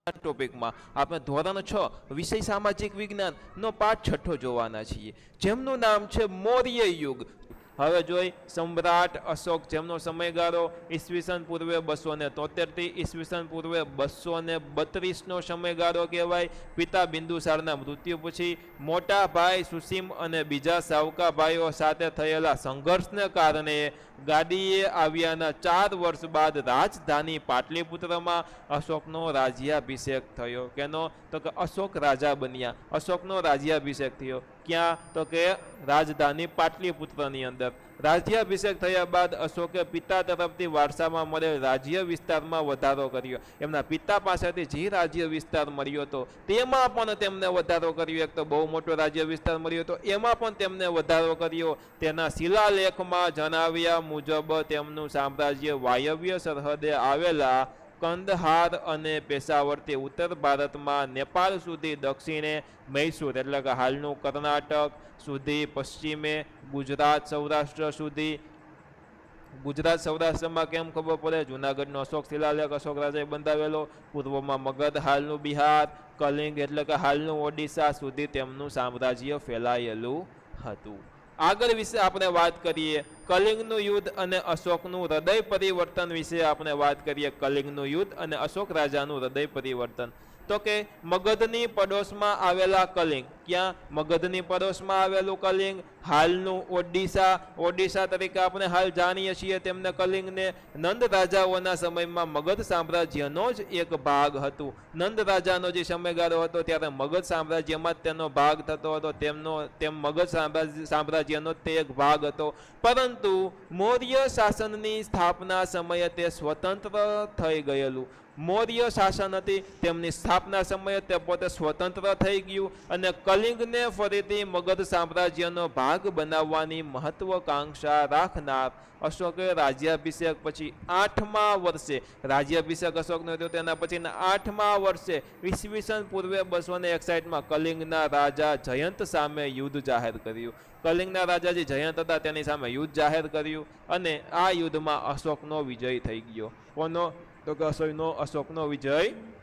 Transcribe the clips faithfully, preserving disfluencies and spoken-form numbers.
ટોપિકમાં આપણે ધોરણ છ વિષય સામાજિક વિજ્ઞાનનો પાઠ છઠ્ઠો જોવાના છીએ, જેમનું નામ છે મૌર્ય યુગ. હવે જોઈ સમ્રાટ અશોક, જેમનો સમયગાળો ઈસવીસન પૂર્વે બસો ને તોતેરથી ઈસવીસન પૂર્વે બસો ને બત્રીસનો સમયગાળો કહેવાય. પિતા બિંદુસારના મૃત્યુ પછી મોટા ભાઈ સુસીમ અને બીજા સાવકા ભાઈઓ સાથે થયેલા સંઘર્ષને કારણે ગાદીએ આવ્યાના ચાર વર્ષ બાદ રાજધાની પાટલીપુત્રમાં અશોકનો રાજ્યાભિષેક થયો. કેનો? તો કે અશોક રાજા બન્યા. અશોકનો રાજ્યાભિષેક થયો ક્યાં? તો કે રાજધાની પાટલીપુત્રની અંદર. રાજ્યાભિષેક થયા બાદ અશોકે પિતા તરફથી વારસામાં મળેલ રાજ્ય વિસ્તારમાં વધારો કર્યો. એમના પિતા પાસેથી જે રાજ્ય વિસ્તાર મળ્યો હતો તેમાં પણ તેમને વધારો કર્યો. એક તો બહુ મોટો રાજ્ય વિસ્તાર મળ્યો હતો, એમાં પણ તેમને વધારો કર્યો. તેના શિલાલેખમાં જણાવ્યા મુજબ તેમનું સામ્રાજ્ય વાયવ્ય સરહદે આવેલા કંદહાર અને પેશાવરથી ઉત્તર ભારતમાં નેપાળ સુધી, દક્ષિણે મૈસૂર એટલે કે હાલનું કર્ણાટક સુધી, પશ્ચિમે ગુજરાત સૌરાષ્ટ્ર સુધી. ગુજરાત સૌરાષ્ટ્રમાં કેમ ખબર પડે? જુનાગઢનો અશોક શિલાલેખ અશોક રાજાએ બંધાવેલો. પૂર્વમાં મગધ હાલનું બિહાર, કલિંગ એટલે કે હાલનું ઓડિશા સુધી તેમનું સામ્રાજ્ય ફેલાયેલું હતું. આગળ વિશે આપણે વાત કરીએ કલિંગનું યુદ્ધ અને અશોકનું હૃદય પરિવર્તન વિશે આપણે વાત કરીએ. કલિંગનું યુદ્ધ અને અશોક રાજાનું હૃદય પરિવર્તન. તો કે મગધની પડોશમાં આવેલા કલિંગ, ક્યાં? મગધની પડોશમાં આવેલું કલિંગ, હાલનું ઓડિશા. ઓડિશા તરીકે આપણે હાલ જાણીએ છીએ તેમને કલિંગને. નંદ રાજાઓના સમયમાં મગધ સામ્રાજ્યનો જ એક ભાગ હતું. નંદ રાજાનો જે સમયગાળો હતો ત્યારે મગધ સામ્રાજ્યમાં જ તેનો ભાગ થતો હતો. તેમનો તેમ મગધ સામ્રાજ્ય સામ્રાજ્યનો તે એક ભાગ હતો. પરંતુ મૌર્ય શાસનની સ્થાપના સમયે તે સ્વતંત્ર થઈ ગયેલું. મૌર્ય શાસન હતી તેમની સ્થાપના સમયે તે પોતે સ્વતંત્ર થઈ ગયું અને કલિંગને ફરીથી મગધ સામ્રાજ્યનો ભાગ બનાવવાની મહત્વકાંક્ષા રાખનાર અશોકે રાજ્યાભિષેક પછી આઠમા વર્ષે, રાજ્યાભિષેક અશોકનો થયો તેના પછીના આઠમા વર્ષે ઈસવીસન પૂર્વે બસો ને એકસાઠમાં કલિંગના રાજા જયંત સામે યુદ્ધ જાહેર કર્યું. કલિંગના રાજા જે જયંત હતા તેની સામે યુદ્ધ જાહેર કર્યું અને આ યુદ્ધમાં અશોકનો વિજય થઈ ગયો. કોનો? તો કે અશોકનો અશોકનો વિજય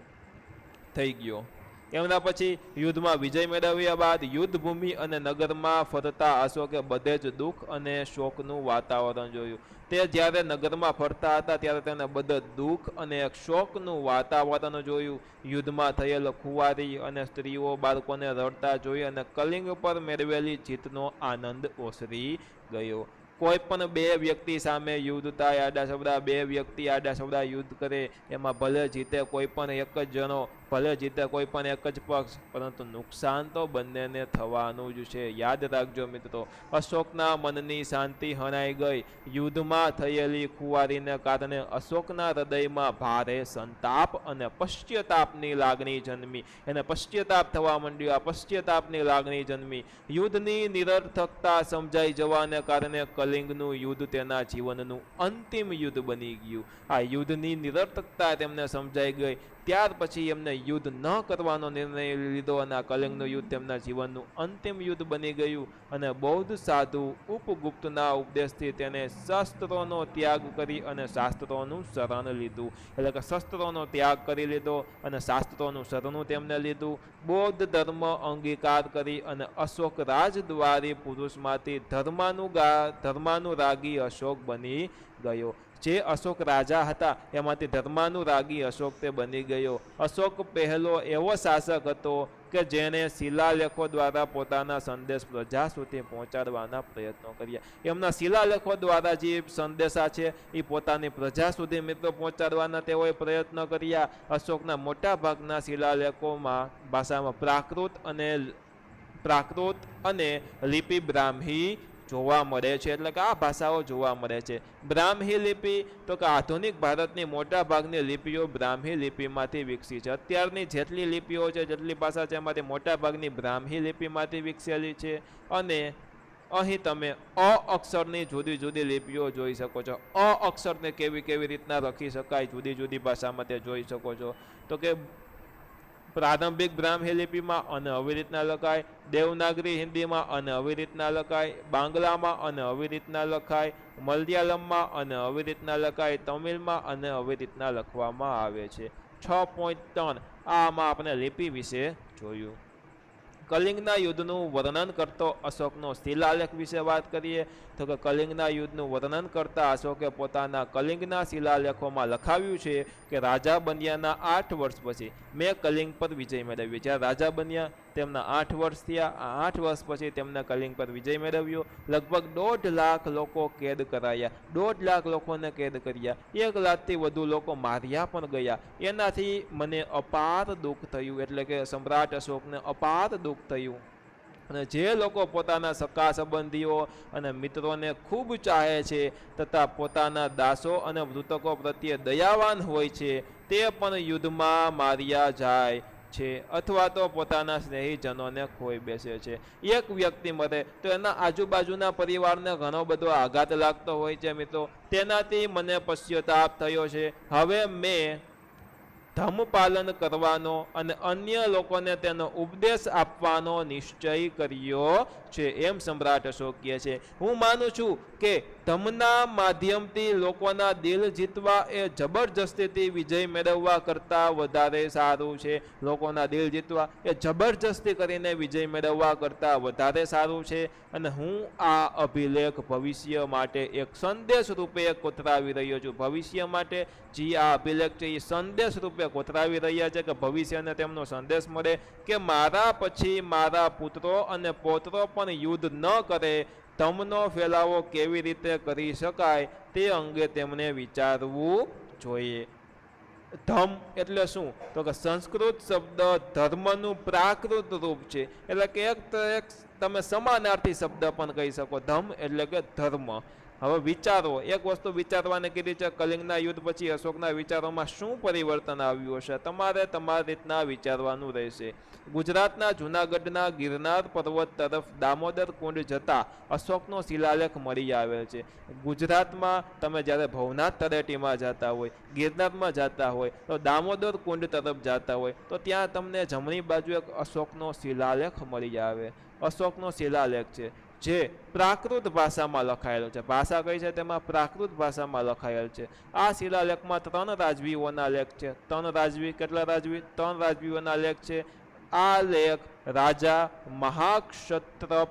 થઈ ગયો. એમના પછી યુદ્ધમાં વિજય મેળવ્યા બાદ યુદ્ધભૂમિ અને નગરમાં ફરતા અશોકે બધે જ દુઃખ અને શોકનું વાતાવરણ જોયું. તે જ્યારે નગરમાં ફરતા હતા ત્યારે તેને બધે દુઃખ અને શોકનું વાતાવરણ જોયું. યુદ્ધમાં થયેલ ખુવારી અને સ્ત્રીઓ બાળકોને રડતા જોઈ અને કલિંગ પર મેળવેલી જીતનો આનંદ ઓસરી ગયો. કોઈ પણ બે વ્યક્તિ સામે યુદ્ધ થાય, આડા સવડા બે વ્યક્તિ આડા સવડા યુદ્ધ કરે, એમાં ભલે જીતે કોઈ પણ એક જ જણો, ભલે જીતે કોઈ પણ એક જ પક્ષ, પરંતુ નુકસાન તો બંનેને થવાનું જ છે. યાદ રાખજો મિત્રો, અશોકના મનની શાંતિ હણાઈ ગઈ. યુદ્ધમાં થયેલી ખુવારીને કારણે અશોકના હૃદયમાં ભારે સંતાપ અને પશ્ચાતાપની લાગણી જન્મી. એને પશ્ચાતાપ થવા માંડ્યો. આ પશ્ચાતાપની લાગણી જન્મી. યુદ્ધની નિરર્થકતા સમજાઈ જવાને કારણે કલિંગનું યુદ્ધ તેના જીવનનું અંતિમ યુદ્ધ બની ગયું. આ યુદ્ધની નિરર્થકતા તેમને સમજાઈ ગઈ. ત્યાર પછી એમને યુદ્ધ ન કરવાનો નિર્ણય લીધો અને આ કલિંગનું યુદ્ધ તેમના જીવનનું અંતિમ યુદ્ધ બની ગયું. અને બૌદ્ધ સાધુ ઉપગુપ્તના ઉપદેશથી તેને શસ્ત્રોનો ત્યાગ કરી અને શાસ્ત્રોનું શરણ લીધું. એટલે કે શસ્ત્રોનો ત્યાગ કરી લીધો અને શાસ્ત્રોનું શરણું તેમને લીધું. બૌદ્ધ ધર્મ અંગીકાર કરી અને અશોક રાજદ્વારી પુરુષમાંથી ધર્માનુગા ધર્માનુરાગી અશોક બની ગયો. જે અશોક રાજા હતા એમાંથી ધર્માનુરાગી અશોક તે બની ગયો. અશોક પહેલો એવો શાસક હતો કે જેણે શિલાલેખો દ્વારા પોતાના સંદેશ પ્રજા સુધી પહોંચાડવાના પ્રયત્નો કર્યા. એમના શિલાલેખો દ્વારા જે સંદેશા છે એ પોતાની પ્રજા સુધી મિત્રો પહોંચાડવાના તેઓએ પ્રયત્ન કર્યા. અશોકના મોટા ભાગના શિલાલેખોમાં ભાષામાં પ્રાકૃત અને પ્રાકૃત અને લિપિ બ્રાહ્મી જોવા મળે છે. એટલે કે આ ભાષાઓ જોવા મળે છે. બ્રાહ્મી લિપિ તો કે આધુનિક ભારતની મોટા ભાગની લિપિઓ બ્રાહ્મી લિપિમાંથી વિકસી છે. અત્યારની જેટલી લિપિઓ છે, જેટલી ભાષા છે એમાંથી મોટા ભાગની બ્રાહ્મી લિપિમાંથી વિકસેલી છે. અને અહીં તમે અ અક્ષરની જુદી જુદી લિપિઓ જોઈ શકો છો. અ અક્ષરને કેવી કેવી રીતના લખી શકાય જુદી જુદી ભાષામાં તે જોઈ શકો છો. તો કે પ્રારંભિક બ્રાહ્મી લિપિમાં અને આવી રીતના લખાય, દેવનાગરી હિન્દીમાં અને આવી રીતના લખાય, બાંગ્લામાં અને આવી રીતના લખાય, મલયાલમમાં અને આવી રીતના લખાય, તમિલમાં અને આવી રીતના લખવામાં આવે છે. છ પોઈન્ટ ત્રણ આમાં આપણે લિપિ વિશે જોયું. કલિંગના યુદ્ધનું વર્ણન કરતો અશોકનો શિલાલેખ વિશે વાત કરીએ તો કે કલિંગના યુદ્ધનું વર્ણન કરતા અશોકે પોતાના કલિંગના શિલાલેખોમાં લખાવ્યું છે કે રાજા બન્યાના આઠ વર્ષ પછી મેં કલિંગ પર વિજય મેળવ્યો. જ્યારે રાજા બન્યા તેમના આઠ વર્ષ થયા. આ આઠ વર્ષ પછી તેમને કલિંગ પર વિજય મેળવ્યો. લગભગ દોઢ લાખ લોકો કેદ કરાયા. દોઢ લાખ લોકોને કેદ કર્યા. એક લાખથી વધુ લોકો માર્યા પણ ગયા. એનાથી મને અપાર દુઃખ થયું, એટલે કે સમ્રાટ અશોકને અપાર દુઃખ થયું. અને જે લોકો પોતાના સગા સંબંધીઓ અને મિત્રોને ખૂબ ચાહે છે તથા પોતાના દાસો અને મૃતકો પ્રત્યે દયાવાન હોય છે તે પણ યુદ્ધમાં માર્યા જાય છે અથવા તો પોતાના સ્નેહીજનોને ખોઈ બેસે છે. એક વ્યક્તિ મરે તો એના આજુબાજુના પરિવારને ઘણો બધો આઘાત લાગતો હોય છે મિત્રો. તેનાથી મને પશ્ચાતાપ થયો છે. હવે મેં ધર્મ પાલન કરવાનો અને અન્ય લોકોને તેનો ઉપદેશ આપવાનો નિશ્ચય કર્યો છે, એમ સમ્રાટ અશોક કહે છે. હું માનું છું કે ધર્મના માધ્યમથી લોકોના દિલ જીતવા એ જબરજસ્તીથી વિજય મેળવવા કરતાં વધારે સારું છે. લોકોના દિલ જીતવા એ જબરજસ્તી કરીને વિજય મેળવવા કરતાં વધારે સારું છે. અને હું આ અભિલેખ ભવિષ્ય માટે એક સંદેશ રૂપે કોતરાવી રહ્યો છું. ભવિષ્ય માટે જે આ અભિલેખ છે એ સંદેશ રૂપે કોતરાવી રહ્યા છે કે ભવિષ્યને તેમનો સંદેશ મળે કે મારા પછી મારા પુત્રો અને પૌત્રો પણ યુદ્ધ ન કરે. ધર્મનો ફેલાવો કેવી રીતે કરી શકાય તે અંગે તેમણે વિચારવું જોઈએ. ધમ એટલે શું તો કે સંસ્કૃત શબ્દ ધર્મનું પ્રાકૃત રૂપ છે, એટલે કે એક તમે સમાનાર્થી શબ્દ પણ કહી શકો. ધમ એટલે કે ધર્મ. હવે વિચારો, એક વસ્તુ વિચારવાને કીધી છે કલિંગના યુદ્ધ પછી અશોકના વિચારોમાં શું પરિવર્તન આવ્યું હશે. તમારે તમારી રીતના વિચારવાનું રહેશે. ગુજરાતના જૂનાગઢના ગિરનાર પર્વત તરફ દામોદર કુંડ જતા અશોકનો શિલાલેખ મળી આવેલ છે. ગુજરાતમાં તમે જ્યારે ભવનાથ તળેટીમાં જતા હોય, ગિરનારમાં જતા હોય તો દામોદર કુંડ તરફ જતા હોય તો ત્યાં તમને જમણી બાજુ એક અશોકનો શિલાલેખ મળી આવે. અશોકનો શિલાલેખ છે જે પ્રાકૃત ભાષામાં લખાયેલો છે. ભાષા કઈ છે તેમાં પ્રાકૃત ભાષામાં લખાયેલ છે. આ શિલાલેખમાં ત્રણ રાજવીઓના લેખ છે. ત્રણ રાજવી કેટલા રાજવી ત્રણ રાજવીઓના લેખ છે. આ લેખ રાજા મહાક્ષત્રપ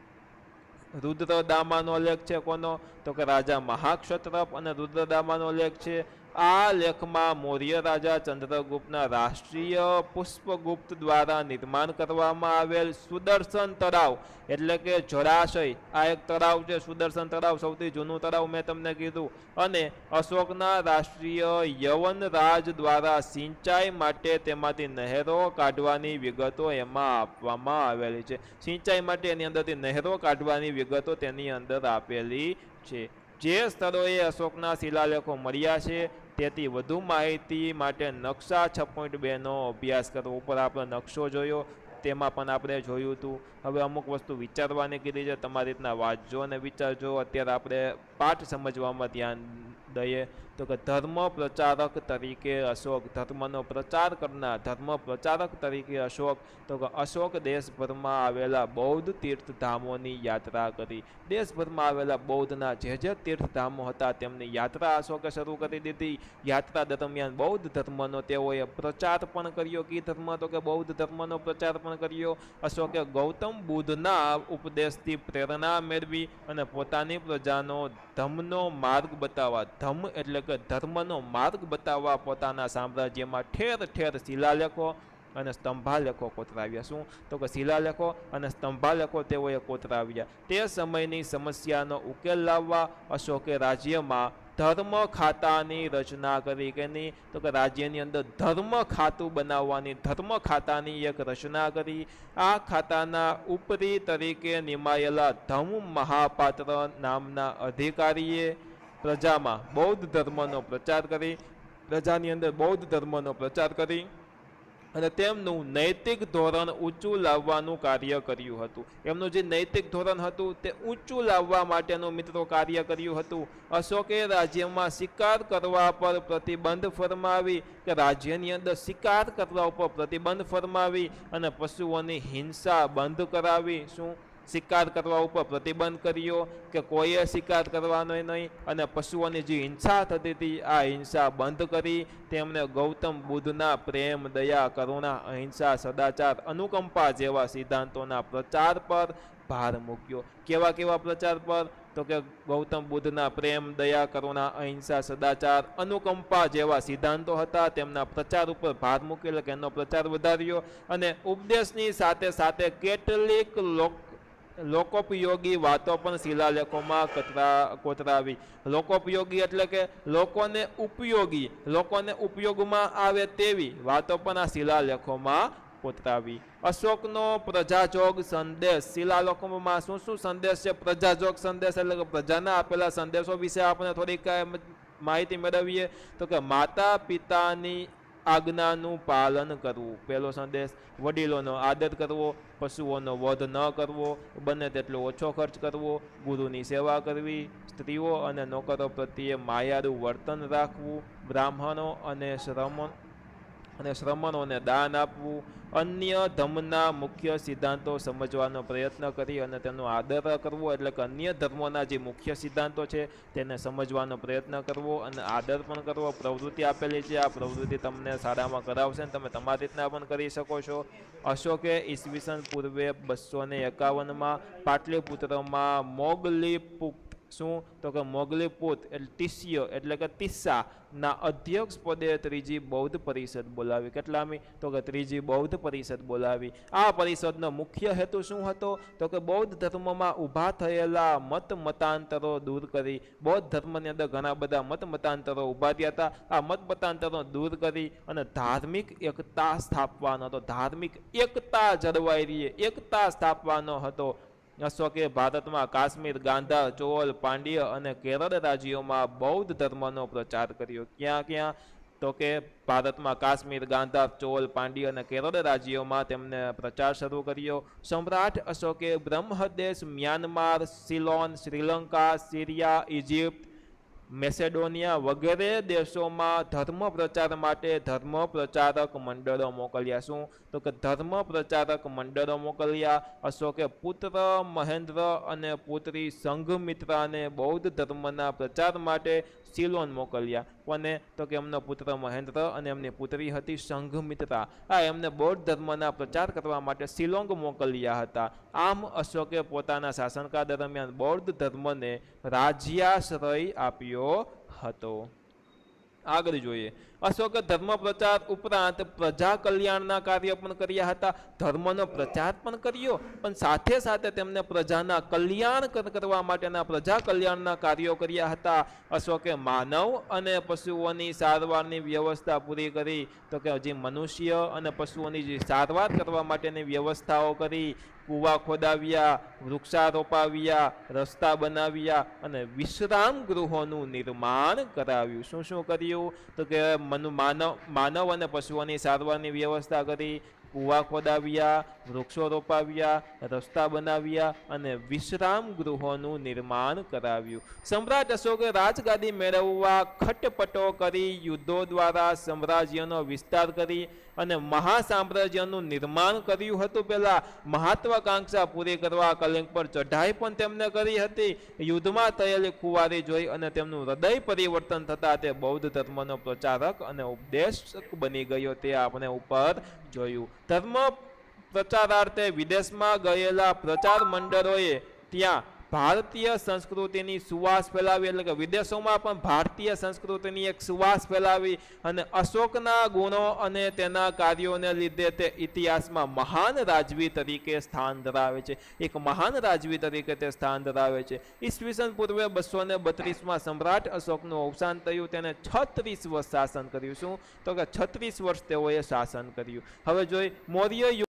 રુદ્રદામાનો લેખ છે. કોનો તો કે રાજા મહાક્ષત્રપ અને રુદ્રદામાનો લેખ છે. આ લેખમાં મૌર્ય રાજા ચંદ્રગુપ્તના રાષ્ટ્રીય પુષ્પગુપ્ત દ્વારા નિર્માણ કરવામાં આવેલ સુદર્શન તળાવ એટલે કે જળાશય, આ એક તળાવ છે સુદર્શન તળાવ, સૌથી જૂનું તળાવ મેં તમને કીધું. અને અશોકના રાષ્ટ્રીય યવન રાજ દ્વારા સિંચાઈ માટે તેમાંથી નહેરો કાઢવાની વિગતો એમાં આપવામાં આવેલી છે. સિંચાઈ માટે એની અંદરથી નહેરો કાઢવાની વિગતો તેની અંદર આપેલી છે. જે સ્થળોએ અશોકના શિલાલેખો મળ્યા છે તેથી વધુ માહિતી માટે નકશા છ પોઈન્ટ બે નો અભ્યાસ કરો. ઉપર આપણે નકશો જોયો, તેમાં પણ આપણે જોયું હતું. હવે અમુક વસ્તુ વિચારવાની કીધી છે, તમારી રીતના વાંચજો અને વિચારજો. અત્યારે આપણે પાઠ સમજવામાં ધ્યાન દઈએ તો કે ધર્મ પ્રચારક તરીકે અશોક, ધર્મનો પ્રચાર કરનાર ધર્મ પ્રચારક તરીકે અશોક. તો કે અશોક દેશભરમાં આવેલા બૌદ્ધ તીર્થધામોની યાત્રા કરી. દેશભરમાં આવેલા બૌદ્ધના જે જે તીર્થધામો હતા તેમની યાત્રા અશોકે શરૂ કરી દીધી. યાત્રા દરમિયાન બૌદ્ધ ધર્મનો તેઓએ પ્રચાર પણ કર્યો. કી ધર્મ તો કે બૌદ્ધ ધર્મનો પ્રચાર પણ કર્યો. અશોકે ગૌતમ બુદ્ધના ઉપદેશથી પ્રેરણા મેળવી અને પોતાની પ્રજાનો ધર્મનો માર્ગ બતાવવા, ધર્મ એટલે કે ધર્મનો માર્ગ બતાવવા પોતાના સામ્રાજ્યમાં ઠેર ઠેર શિલાલેખો અને સ્તંભાલેખો કોતરાવ્યા. શું તો કે શિલાલેખો અને સ્તંભાલેખો તેઓએ કોતરાવ્યા. તે સમયની સમસ્યાનો ઉકેલ લાવવા અશોકે રાજ્યમાં ધર્મ ખાતાની રચના કરી. કે નહીં તો કે રાજ્યની અંદર ધર્મ ખાતું બનાવવાની ધર્મ ખાતાની એક રચના કરી. આ ખાતાના ઉપરી તરીકે નિમાયેલા ધમ મહાપાત્ર નામના અધિકારીએ પ્રજામાં બૌદ્ધ ધર્મનો પ્રચાર કરી પ્રજાની અંદર બૌદ્ધ ધર્મનો પ્રચાર કરી અને તેમનું નૈતિક ધોરણ ઊંચું લાવવાનું કાર્ય કર્યું હતું. એમનું જે નૈતિક ધોરણ હતું તે ઊંચું લાવવા માટેનું મિત્રો કાર્ય કર્યું હતું. અશોકે રાજ્યમાં શિકાર કરવા પર પ્રતિબંધ ફરમાવી કે રાજ્યની અંદર શિકાર કરવા ઉપર પ્રતિબંધ ફરમાવી અને પશુઓની હિંસા બંધ કરાવી. શું શિકાર કરવા ઉપર પ્રતિબંધ કર્યો કે કોઈએ શિકાર કરવાનો નહીં, અને પશુઓની જે હિંસા થતી હતી આ હિંસા બંધ કરી તેમણે ગૌતમ બુદ્ધના પ્રેમ, દયા, કરુણા, અહિંસા, સદાચાર, અનુકંપા જેવા સિદ્ધાંતોના પ્રચાર પર ભાર મૂક્યો. કેવા કેવા પ્રચાર પર? તો કે ગૌતમ બુદ્ધના પ્રેમ, દયા, કરુણા, અહિંસા, સદાચાર, અનુકંપા જેવા સિદ્ધાંતો હતા તેમના પ્રચાર ઉપર ભાર મૂકેલો કે એનો પ્રચાર વધાર્યો. અને ઉપદેશની સાથે સાથે કેટલીક લોક લોકોપયોગી વાતો પણ શિલાલેખોમાં કતરા કોતરાવી. લોકોપયોગી એટલે કે લોકોને ઉપયોગી, લોકોને ઉપયોગમાં આવે તેવી વાતો પણ આ શિલાલેખોમાં કોતરાવી. અશોકનો પ્રજાજોગ સંદેશ. શિલાલેખોમાં શું શું સંદેશ છે? પ્રજાજોગ સંદેશ એટલે કે પ્રજાના આપેલા સંદેશો વિશે આપણે થોડીક માહિતી મેળવીએ. તો કે માતા પિતાની આજ્ઞાનું પાલન કરવું પહેલો સંદેશ. વડીલોનો આદર કરવો, પશુઓનો વધ ન કરવો, બને તેટલો ઓછો ખર્ચ કરવો, ગુરુની સેવા કરવી, સ્ત્રીઓ અને નોકરો પ્રત્યે માયાળું વર્તન રાખવું, બ્રાહ્મણો અને શ્રમણ અને શ્રમણોને દાન આપવું, અન્ય ધર્મના મુખ્ય સિદ્ધાંતો સમજવાનો પ્રયત્ન કરી અને તેનો આદર કરવો, એટલે કે અન્ય ધર્મોના જે મુખ્ય સિદ્ધાંતો છે તેને સમજવાનો પ્રયત્ન કરવો અને આદર પણ કરવો. પ્રવૃત્તિ આપેલી છે, આ પ્રવૃત્તિ તમને શાળામાં કરાવશે અને તમે તમારી રીતના પણ કરી શકો છો. અશોકે ઈસવીસન પૂર્વે બસો ને એકાવનમાં પાટલીપુત્રમાં મોગલીપુત્ર શું તો કે મોગલીપુત એટલે તિસ્ય એટલે કે તિસ્સા ના અધ્યક્ષ પદે ત્રીજી બૌદ્ધ પરિષદ બોલાવી. કેટલામી? તો કે ત્રીજી બૌદ્ધ પરિષદ બોલાવી. આ પરિષદનો મુખ્ય હેતુ શું હતો? તો કે બૌદ્ધ ધર્મમાં ઊભા થયેલા મત મતાંતરો દૂર કરી. બૌદ્ધ ધર્મની અંદર ઘણા બધા મત મતાંતરો ઊભા થયા હતા. આ મત મતાંતરો દૂર કરી અને ધાર્મિક એકતા સ્થાપવાનો હતો. ધાર્મિક એકતા જળવાઈ રહી, એકતા સ્થાપવાનો હતો. અશોકે ભારતમાં કાશ્મીર, ગાંધાર, ચોલ, પાંડ્ય અને કેરળ રાજ્યોમાં બૌદ્ધ ધર્મનો પ્રચાર કર્યો. ક્યાં ક્યાં? તો કે ભારતમાં કાશ્મીર, ગાંધાર, ચોલ, પાંડ્ય અને કેરળ રાજ્યોમાં તેમને પ્રચાર શરૂ કર્યો. સમ્રાટ અશોકે Brahmadesh, Myanmar, Ceylon, Sri Lanka, Syria, Egypt, Macedonia વગેરે દેશોમાં ધર્મ પ્રચાર માટે ધર્મ પ્રચારક મંડળો મોકલ્યા. શું તો કે ધર્મ પ્રચારક મંડળો મોકલ્યા. અશોકે પુત્ર મહેન્દ્ર અને પુત્રી સંઘમિત્રાને બૌદ્ધ ધર્મના પ્રચાર માટે સિલોન મોકલ્યા. કોને? તો કે એમનો પુત્ર મહેન્દ્ર અને એમની પુત્રી હતી સંઘમિત્રા. આ એમને બૌદ્ધ ધર્મના પ્રચાર કરવા માટે શિલોંગ મોકલ્યા હતા. આમ અશોકે પોતાના શાસનકાળ દરમિયાન બૌદ્ધ ધર્મને રાજ્યાશ્રય આપ્યો હતો. આગળ જોઈએ. અશોકે ધર્મ પ્રચાર ઉપરાંત પ્રજા કલ્યાણના કાર્ય પણ કર્યા હતા. ધર્મનો પ્રચાર પણ કર્યો, પણ સાથે સાથે તેમને પ્રજાના કલ્યાણ કરવા માટેના પ્રજા કલ્યાણના કાર્યો કર્યા હતા. અશોકે માનવ અને પશુઓની સારવારની વ્યવસ્થા પૂરી કરી. તો કે જે મનુષ્ય અને પશુઓની જે સારવાર કરવા માટેની વ્યવસ્થાઓ કરી. કૂવા ખોદાવ્યા, વૃક્ષારોપાવ્યા, રસ્તા બનાવ્યા અને વિશ્રામ ગૃહોનું નિર્માણ કરાવ્યું. શું શું કર્યું? તો કે મનુ માનવ માનવ અને પશુઓની સારવારની વ્યવસ્થા કરી, કૂવા ખોદાવ્યા, વૃક્ષો રોપાવ્યા, રસ્તા બનાવ્યા અને વિશ્રામ ગૃહોનું નિર્માણ કરાવ્યું. સમ્રાટ અશોકે રાજગાદી મેળવવા ખટપટો કરી, યુદ્ધો દ્વારા સામ્રાજ્યનો વિસ્તાર કરી અને મહાસામ્રાજ્યનું નિર્માણ કર્યું હતું. પહેલા મહત્વાકાંક્ષા પૂરી કરવા કલિંગ પર ચઢાઈ પણ તેમને કરી હતી. યુદ્ધમાં થયેલી ખુવારી જોઈ અને તેમનું હૃદય પરિવર્તન થતા તે બૌદ્ધ ધર્મનો પ્રચારક અને ઉપદેશક બની ગયો. તે આપણે ઉપર જોયું. ધર્મ પ્રચારાર્થે વિદેશમાં ગયેલા પ્રચાર મંડળોએ ત્યાં ભારતીય સંસ્કૃતિની સુવાસ ફેલાવી, એટલે કે વિદેશોમાં પણ ભારતીય સંસ્કૃતિની એક સુવાસ ફેલાવી અને અશોકના ગુણો અને તેના કાર્યોને લીધે તે ઇતિહાસમાં મહાન રાજવી તરીકે સ્થાન ધરાવે છે. એક મહાન રાજવી તરીકે તે સ્થાન ધરાવે છે. ઈસવીસન પૂર્વે બસો ને બત્રીસમાં સમ્રાટ અશોકનું અવસાન થયું. તેને છત્રીસ વર્ષ શાસન કર્યું. શું તો કે છત્રીસ વર્ષ તેઓએ શાસન કર્યું. હવે જોઈ મૌર્ય